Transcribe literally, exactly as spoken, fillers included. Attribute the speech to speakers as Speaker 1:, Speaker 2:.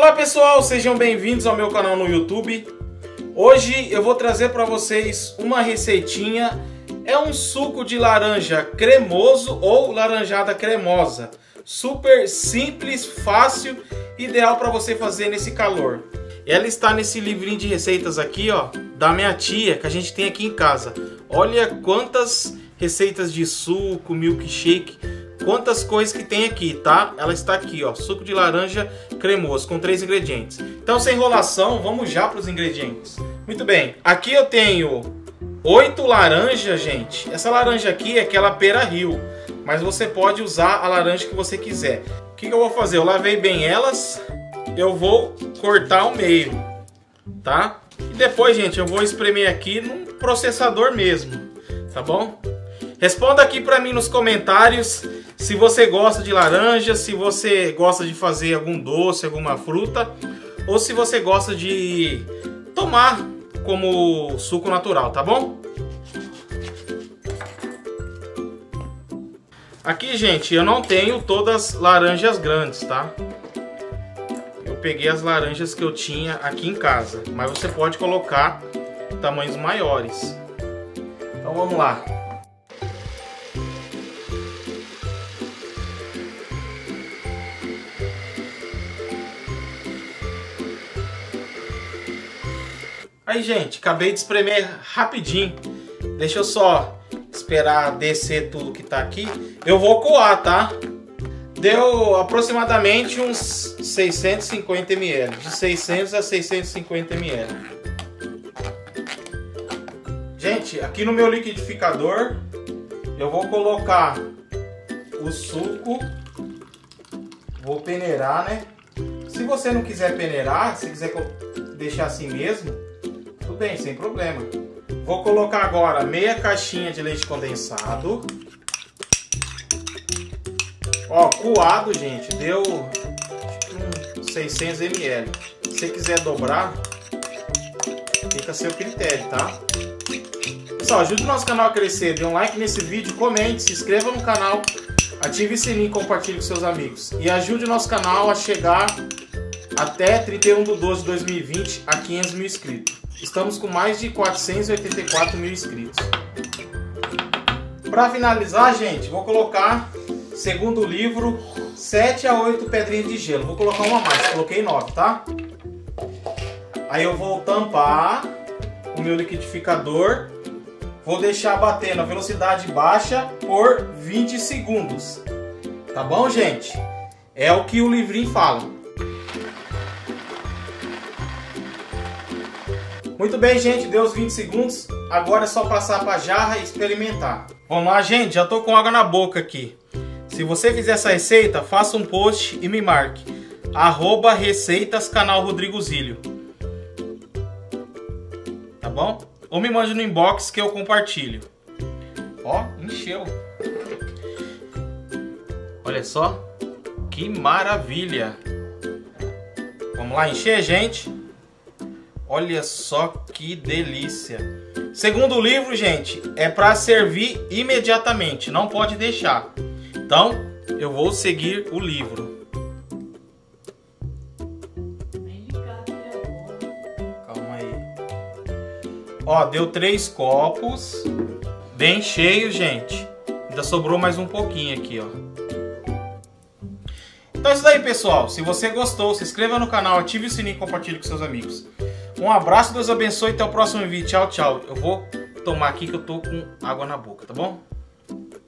Speaker 1: Olá pessoal, sejam bem-vindos ao meu canal no YouTube. Hoje eu vou trazer para vocês uma receitinha. É um suco de laranja cremoso ou laranjada cremosa. Super simples, fácil, ideal para você fazer nesse calor. Ela está nesse livrinho de receitas aqui, ó, da minha tia, que a gente tem aqui em casa. Olha quantas receitas de suco, milkshake, quantas coisas que tem aqui, tá? Ela está aqui, ó, suco de laranja cremoso com três ingredientes. Então, sem enrolação, vamos já para os ingredientes. Muito bem, aqui eu tenho oito laranjas, gente. Essa laranja aqui é aquela Pera Rio, mas você pode usar a laranja que você quiser. O que que eu vou fazer? Eu lavei bem elas, eu vou cortar ao meio, tá? E depois, gente, eu vou espremer aqui num processador mesmo, tá bom? Responda aqui pra mim nos comentários se você gosta de laranja, se você gosta de fazer algum doce, alguma fruta, ou se você gosta de tomar como suco natural, tá bom? Aqui, gente, eu não tenho todas laranjas grandes, tá? Eu peguei as laranjas que eu tinha aqui em casa, mas você pode colocar tamanhos maiores. Então vamos lá. Aí, gente, acabei de espremer rapidinho. Deixa eu só esperar descer tudo que tá aqui. Eu vou coar, tá? Deu aproximadamente uns seiscentos e cinquenta mililitros. De seiscentos a seiscentos e cinquenta mililitros. Gente, aqui no meu liquidificador, eu vou colocar o suco. Vou peneirar, né? Se você não quiser peneirar, se quiser deixar assim mesmo, tudo bem, sem problema. Vou colocar agora meia caixinha de leite condensado. Ó, coado, gente, deu uns seiscentos mililitros. Se você quiser dobrar, fica a seu critério, tá? Pessoal, ajude o nosso canal a crescer. Dê um like nesse vídeo, comente, se inscreva no canal, ative o sininho e compartilhe com seus amigos. E ajude o nosso canal a chegar até trinta e um de doze de dois mil e vinte a quinhentos mil inscritos. Estamos com mais de quatrocentos e oitenta e quatro mil inscritos. Para finalizar, gente, vou colocar, segundo o livro, sete a oito pedrinhas de gelo. Vou colocar uma a mais, coloquei nove, tá? Aí eu vou tampar o meu liquidificador. Vou deixar bater na velocidade baixa por vinte segundos. Tá bom, gente? É o que o livrinho fala. Muito bem, gente, deu os vinte segundos. Agora é só passar para a jarra e experimentar. Vamos lá, gente, já tô com água na boca aqui. Se você fizer essa receita, faça um post e me marque. Arroba receitas canal Rodrigo Zílio. Tá bom? Ou me mande no inbox que eu compartilho. Ó, encheu. Olha só. Que maravilha. Vamos lá encher, gente. Olha só que delícia. Segundo o livro, gente, é para servir imediatamente, não pode deixar. Então, eu vou seguir o livro. Calma aí. Ó, deu três copos. Bem cheio, gente. Ainda sobrou mais um pouquinho aqui, ó. Então é isso daí, pessoal. Se você gostou, se inscreva no canal, ative o sininho e compartilhe com seus amigos. Um abraço, Deus abençoe e até o próximo vídeo. Tchau, tchau. Eu vou tomar aqui que eu tô com água na boca, tá bom?